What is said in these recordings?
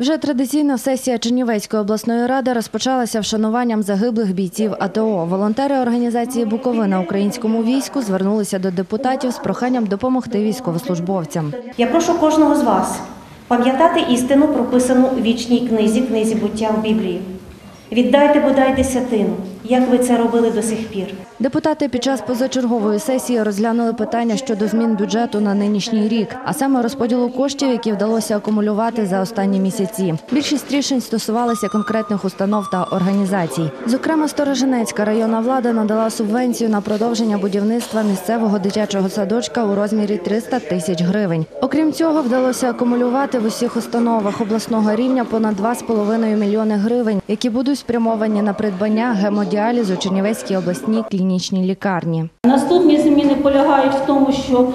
Вже традиційно сесія Чернівецької обласної ради розпочалася вшануванням загиблих бійців АТО. Волонтери організації «Буковина» українському війську звернулися до депутатів з проханням допомогти військовослужбовцям. Я прошу кожного з вас пам'ятати істину, прописану у вічній книзі буття в Біблії. Віддайте бодай десятину, як ви це робили до сих пір. Депутати під час позачергової сесії розглянули питання щодо змін бюджету на нинішній рік, а саме розподілу коштів, які вдалося акумулювати за останні місяці. Більшість рішень стосувалися конкретних установ та організацій. Зокрема, Сторожинецька районна влада надала субвенцію на продовження будівництва місцевого дитячого садочка у розмірі 300 тисяч гривень. Окрім цього, вдалося акумулювати в усіх установах обласного рівня понад 2,5 мільйони гривень, які будуть спрямовані на придбання гемодіалізу Чернівецькій обласній клінічній лікарні. Наступні зміни полягають в тому, що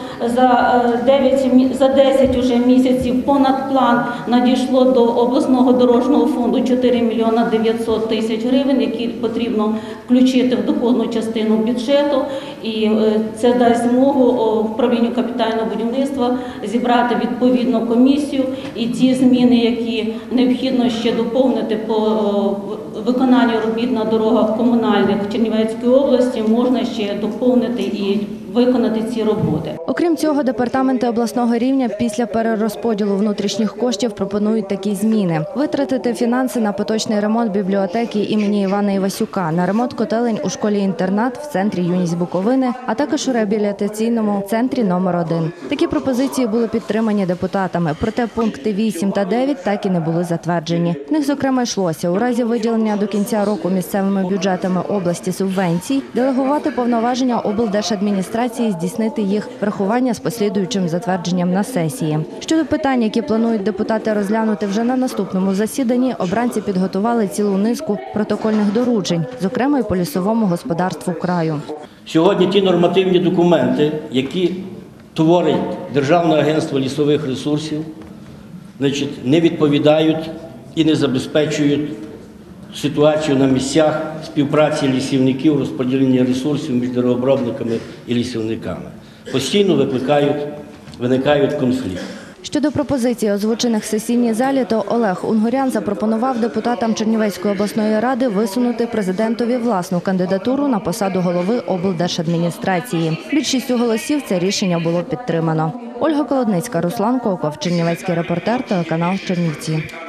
за 10 уже місяців понад план надійшло до обласного дорожнього фонду 4 мільйона 900 тисяч гривень, які потрібно включити в доходну частину бюджету. І це дасть змогу управлінню капітального будівництва зібрати відповідну комісію. І ті зміни, які необхідно ще доповнити по виконанню робіт на дорогах комунальних Чернівецької області, можна ще доповнити і виконати ці роботи. Окрім цього, департаменти обласного рівня після перерозподілу внутрішніх коштів пропонують такі зміни. Витратити фінанси на поточний ремонт бібліотеки імені Івана Івасюка, на ремонт котелень у школі-інтернат в центрі «Юність Буковини», а також у реабілітаційному центрі номер 1. Такі пропозиції були підтримані депутатами, проте пункти 8 та 9 так і не були затверджені. В них, зокрема, йшлося у разі виділення до кінця року місцевими бюджетами області субвенцій, делегувати повноваження облдержадміністрації здійснити їх врахування з послідуючим затвердженням на сесії. Щодо питань, які планують депутати розглянути вже на наступному засіданні, обранці підготували цілу низку протокольних доручень, зокрема і по лісовому господарству краю. Сьогодні ті нормативні документи, які творить Державне агентство лісових ресурсів, не відповідають і не забезпечують ситуацію на місцях співпраці лісівників, розподілення ресурсів між деревообробниками і лісівниками. Постійно виникають конфлікти. Щодо пропозицій, озвучених в сесійній залі, то Олег Унгурян запропонував депутатам Чернівецької обласної ради висунути президентові власну кандидатуру на посаду голови облдержадміністрації. Більшістю голосів це рішення було підтримано. Ольга Колодницька, Руслан Коков, Чернівецький репортер, телеканал Чернівці.